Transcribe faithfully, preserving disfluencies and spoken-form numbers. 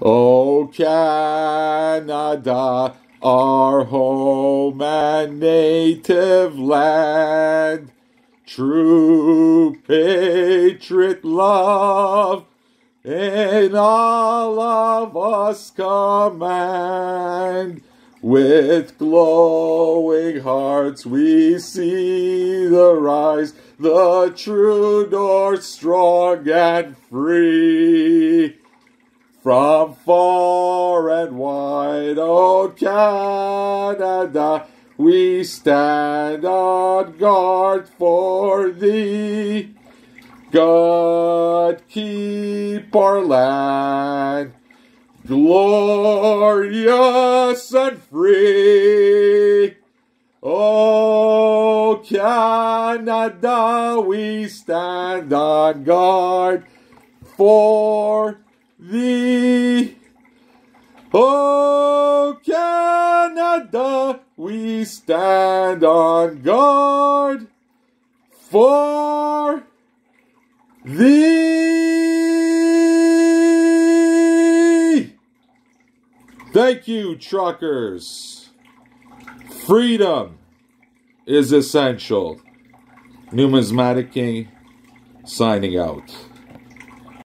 Oh, Canada, our home and native land, true patriot love in all of us command. With glowing hearts we see the rise, the true north strong and free. From far and wide, oh Canada, we stand on guard for thee. God keep our land glorious and free. Oh Canada, we stand on guard for thee. Oh Canada, we stand on guard for thee. Thank you, truckers. Freedom is essential. Numismatic King, signing out.